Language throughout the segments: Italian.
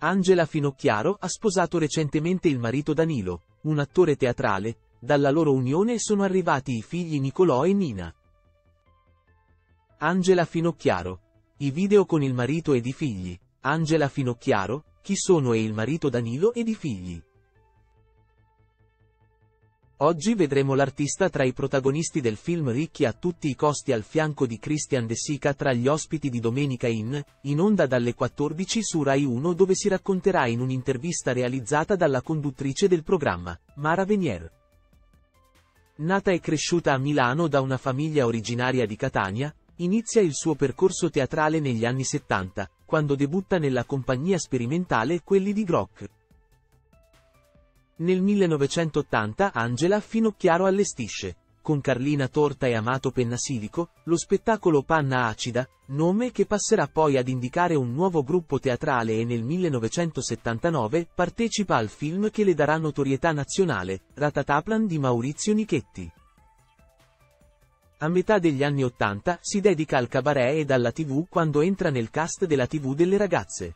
Angela Finocchiaro ha sposato recentemente il marito Danilo, un attore teatrale. Dalla loro unione sono arrivati i figli Nicolò e Nina. Angela Finocchiaro. I video con il marito ed i figli. Angela Finocchiaro, chi sono e il marito Danilo ed i figli. Oggi vedremo l'artista tra i protagonisti del film Ricchi a tutti i costi al fianco di Christian De Sica tra gli ospiti di Domenica in onda dalle 14 su Rai 1, dove si racconterà in un'intervista realizzata dalla conduttrice del programma, Mara Venier. Nata e cresciuta a Milano da una famiglia originaria di Catania, inizia il suo percorso teatrale negli anni 70, quando debutta nella compagnia sperimentale Quelli di Groc. Nel 1980 Angela Finocchiaro allestisce, con Carlina Torta e Amato Pennasilico, lo spettacolo Panna Acida, nome che passerà poi ad indicare un nuovo gruppo teatrale, e nel 1979 partecipa al film che le darà notorietà nazionale, Ratataplan di Maurizio Nichetti. A metà degli anni 80 si dedica al cabaret ed alla TV quando entra nel cast della TV delle ragazze.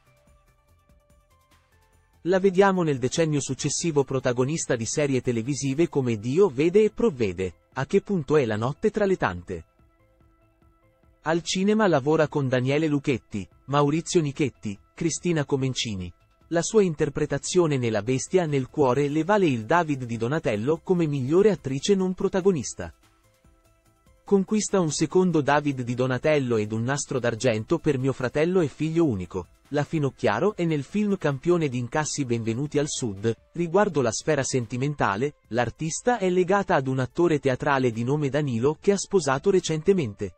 La vediamo nel decennio successivo protagonista di serie televisive come Dio vede e provvede, A che punto è la notte tra le tante. Al cinema lavora con Daniele Lucchetti, Maurizio Nichetti, Cristina Comencini. La sua interpretazione nella Bestia nel cuore le vale il David di Donatello come migliore attrice non protagonista. Conquista un secondo David di Donatello ed un Nastro d'argento per Mio fratello e figlio unico, la Finocchiaro, e nel film campione di incassi Benvenuti al Sud. Riguardo la sfera sentimentale, l'artista è legata ad un attore teatrale di nome Danilo che ha sposato recentemente.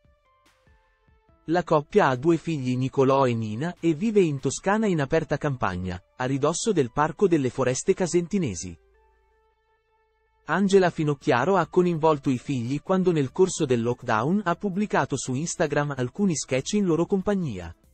La coppia ha 2 figli, Nicolò e Nina, e vive in Toscana in aperta campagna, a ridosso del Parco delle Foreste Casentinesi. Angela Finocchiaro ha coinvolto i figli quando nel corso del lockdown ha pubblicato su Instagram alcuni sketch in loro compagnia.